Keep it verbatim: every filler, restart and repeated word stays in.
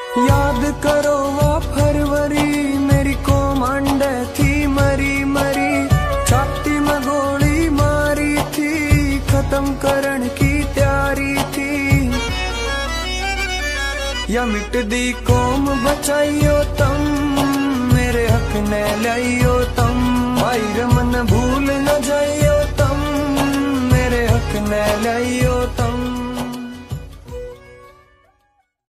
याद करो वो फरवरी, मेरी कोमंड थी मरी मरी, छाती में गोली मारी थी, खत्म करने की तैयारी थी। या मिट दी कौम बचाइयो तम, मेरे हक ने लाइयो तम, भाई रमन भूल न जाइयो तम, मेरे हक ने लाइयो